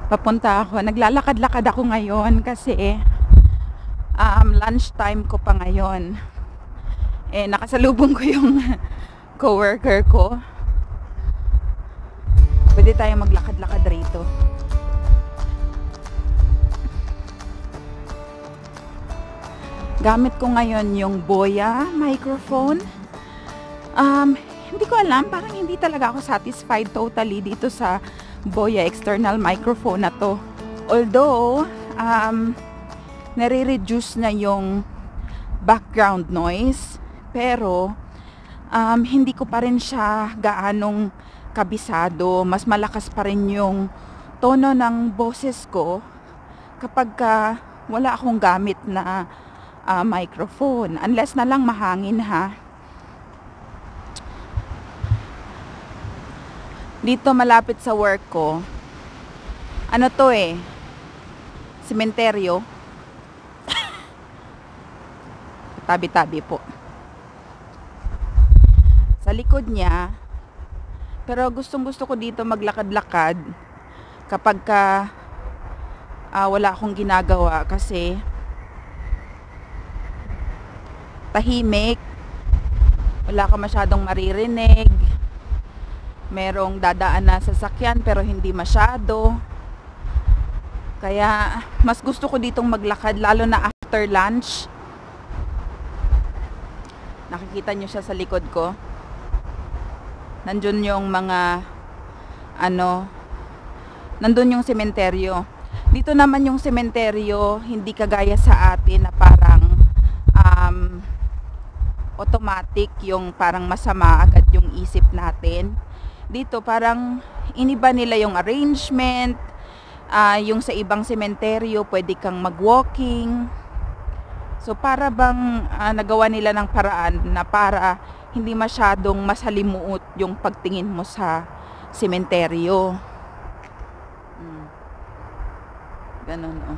Papunta ako. Naglalakad-lakad ako ngayon kasi lunch time ko pa ngayon. Nakasalubong ko yung coworker ko. Pwede tayong maglakad-lakad rito. Gamit ko ngayon yung Boya microphone. Hindi ko alam, parang hindi talaga ako satisfied totally dito sa Boya external microphone na to. Although, nare-reduce na yung background noise, pero hindi ko pa rin siya gaanong kabisado. Mas malakas pa rin yung tono ng boses ko kapag wala akong gamit na microphone. Unless na lang mahangin ha. Dito malapit sa work ko. Ano to sementeryo. Tabi-tabi po. Sa likod niya. Pero gustong-gusto ko dito maglakad-lakad kapag wala akong ginagawa kasi tahimik, wala ka masyadong maririnig, merong dadaan na sasakyan pero hindi masyado. Kaya mas gusto ko ditong maglakad lalo na after lunch. Nakikita nyo siya sa likod ko. Nandun yung mga nandun yung sementeryo. Dito naman yung sementeryo hindi kagaya sa atin na parang automatic, yung parang masama agad yung isip natin. Dito parang iniba nila yung arrangement. Yung sa ibang sementeryo pwede kang mag-walking. So para bang nagawa nila ng paraan na para hindi masyadong masalimuot yung pagtingin mo sa sementeryo. Ganun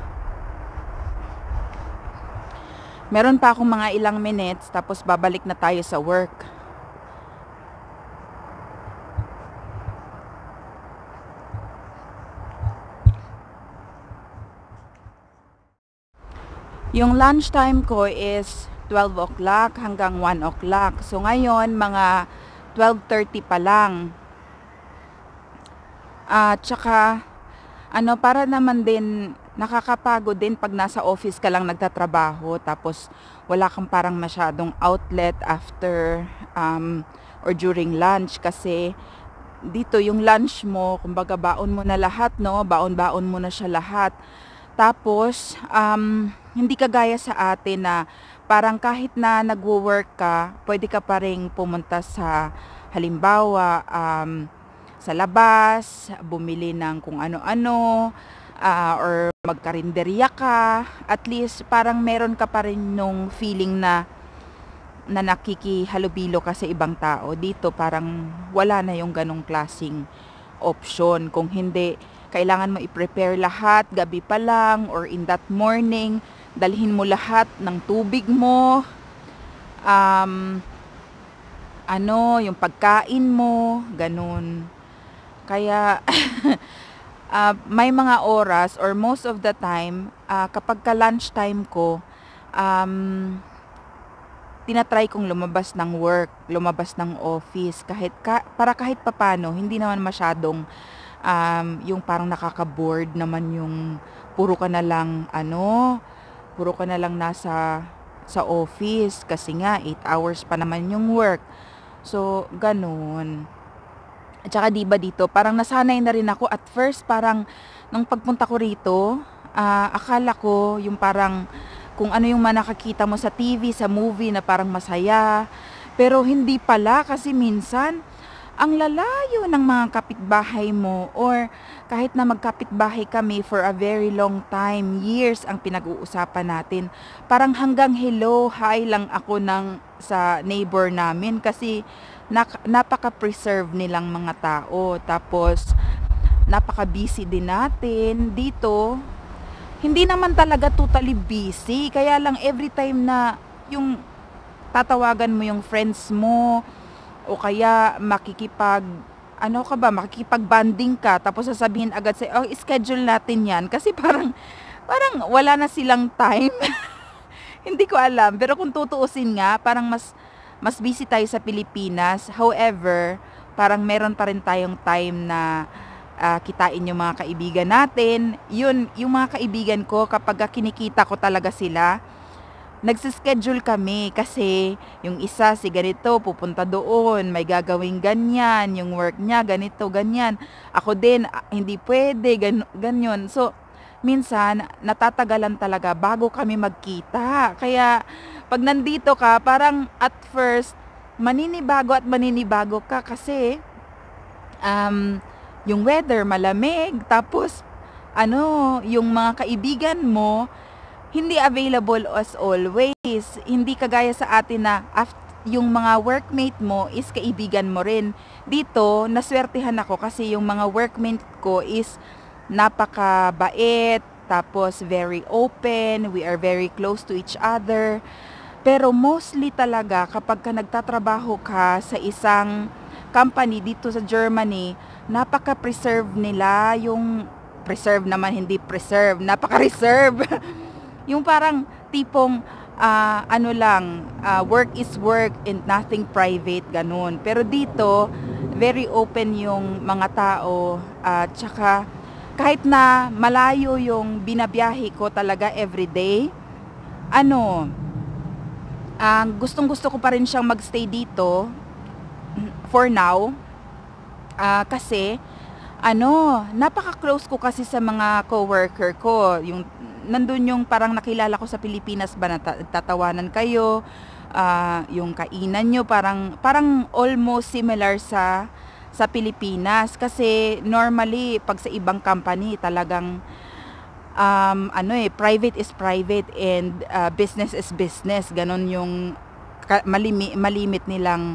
Meron pa akong mga ilang minutes tapos babalik na tayo sa work. Yung lunch time ko is 12 o'clock hanggang 1 o'clock. So ngayon mga 12:30 pa lang. Tsaka para naman din nakakapagod din pag nasa office ka lang nagtatrabaho tapos wala kang parang masyadong outlet after or during lunch kasi dito yung lunch mo kumbaga baon mo na lahat, no? Baon-baon mo na siya lahat. Tapos hindi kagaya sa atin na parang kahit na nagwo-work ka, pwede ka pa ring pumunta sa halimbawa sa labas, bumili ng kung ano-ano, or magkarinderya ka. At least parang meron ka pa rin nung feeling na nakikihalubilo ka sa ibang tao. Dito parang wala na yung ganong klaseng option. Kung hindi, kailangan mo i-prepare lahat gabi pa lang or in that morning, dalhin mo lahat ng tubig mo, yung pagkain mo, ganun. Kaya may mga oras or most of the time kapag ka lunch time ko, tinatry kong lumabas ng work, lumabas ng office para kahit papano hindi naman masyadong yung parang nakaka-bored naman yung puro ka na lang nasa office kasi nga 8 hours pa naman yung work. So ganun. At saka diba dito, parang nasanay na rin ako at first, parang nung pagpunta ko rito, akala ko yung parang kung ano yung nakakita mo sa TV, sa movie na parang masaya. Pero hindi pala kasi minsan, ang lalayo ng mga kapitbahay mo or kahit na magkapitbahay kami for a very long time, years ang pinag-uusapan natin. Parang hanggang hello, hi lang ako sa neighbor namin kasi napaka-preserve nilang mga tao. Tapos napaka-busy din natin dito. Hindi naman talaga totally busy, kaya lang every time na yung tatawagan mo yung friends mo o kaya ano ka ba, makikipag-bonding ka tapos sasabihin agad sa'yo, "Oh, schedule natin 'yan." Kasi parang wala na silang time. Hindi ko alam, pero kung tutuusin nga parang mas busy tayo sa Pilipinas. However, parang meron pa rin tayong time na, kitain yung mga kaibigan natin. Yun, yung mga kaibigan ko kapagka kinikita ko talaga sila, nagse-schedule kami kasi yung isa si ganito pupunta doon, may gagawing ganyan, yung work niya ganito, ganyan. Ako din, hindi pwede, ganyan. So, minsan natatagalan talaga bago kami magkita. Kaya 'pag nandito ka parang at first maninibago ka kasi yung weather malamig tapos yung mga kaibigan mo hindi available as always. Hindi kagaya sa atin na yung mga workmate mo is kaibigan mo rin. Dito, naswertehan ako kasi yung mga workmate ko is napakabait, tapos very open, we are very close to each other. Pero mostly talaga kapag ka nagtatrabaho ka sa isang company dito sa Germany, napaka-preserve nila, yung preserve naman hindi preserve, napaka-reserve. Yung parang tipong work is work and nothing private, ganun. Pero dito, very open yung mga tao at saka kahit na malayo yung binabiyahe ko talaga everyday, gustong-gusto ko pa rin siyang magstay dito for now. Kasi napaka-close ko kasi sa mga coworker ko. Yung nandun yung parang nakilala ko sa Pilipinas ba, tatawanan kayo, yung kainan nyo parang almost similar sa Pilipinas kasi normally pag sa ibang company talagang private is private and business is business, ganon yung malimit nilang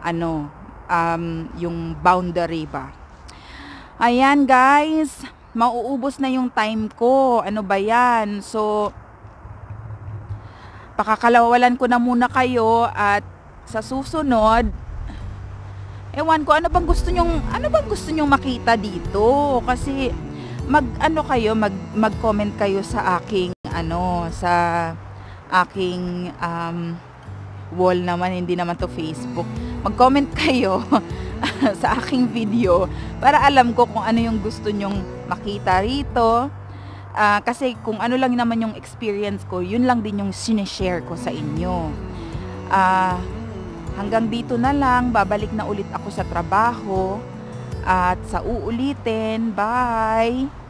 yung boundary ba. Ayan guys, mauubos na yung time ko. Ano ba yan? So, pakakalawalan ko na muna kayo at sa susunod, ewan ko, ano bang gusto nyong makita dito? Kasi, mag-comment kayo sa aking, sa aking, wall naman, hindi naman to Facebook. Mag-comment kayo sa aking video para alam ko kung ano yung gusto nyong makita rito. Kasi kung ano lang naman yung experience ko, yun lang din yung sinishare ko sa inyo. Hanggang dito na lang, babalik na ulit ako sa trabaho at sa uulitin. Bye!